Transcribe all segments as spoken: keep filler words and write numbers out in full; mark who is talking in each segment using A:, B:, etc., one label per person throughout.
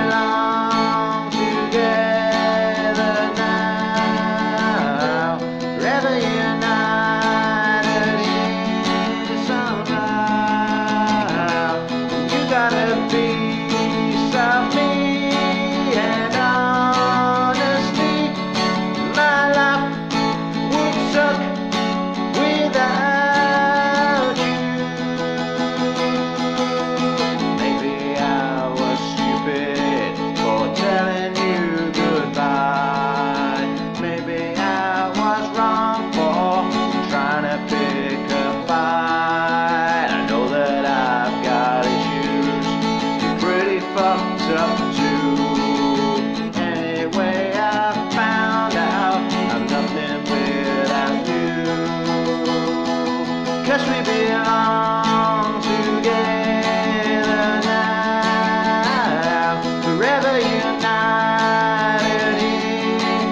A: belong together now, forever united here somehow. You got a piece of me, and honestly, my life would suck without you. Maybe I was stupid for telling you goodbye. Maybe I was wrong for trying to pick a fight. I know that I've got issues, you're pretty fucked up too. Anyway, I found out I'm nothing without you. 'Cause we belong together now, forever united here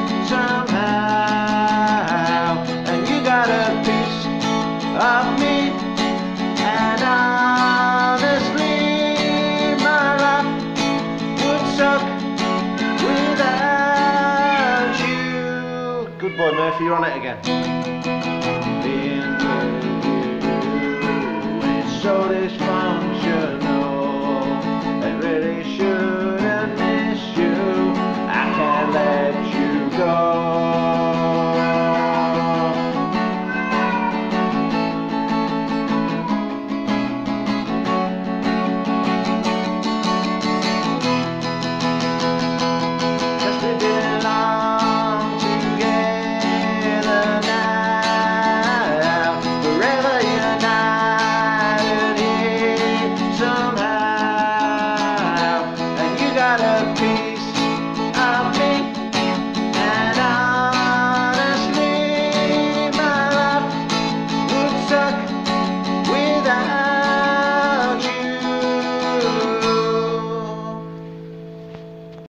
A: somehow. And you got a piece of me, and honestly, my life would suck without you. Good boy, Murphy, you're on it again. Being with you is so dysfunctional. I really shouldn't miss you. I can't let you go. Got a